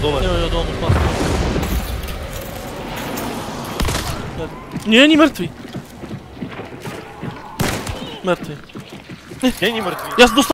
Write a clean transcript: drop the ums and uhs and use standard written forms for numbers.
dole. Jo, dole mu plasnul. Není mrtvý. Mrtvý. Není mrtvý. Já dostal